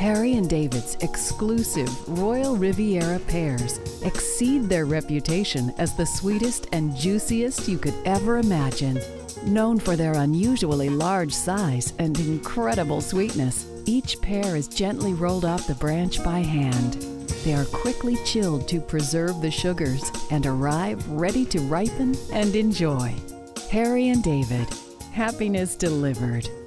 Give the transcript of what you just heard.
Harry and David's exclusive Royal Riviera pears exceed their reputation as the sweetest and juiciest you could ever imagine. Known for their unusually large size and incredible sweetness, each pear is gently rolled off the branch by hand. They are quickly chilled to preserve the sugars and arrive ready to ripen and enjoy. Harry and David, happiness delivered.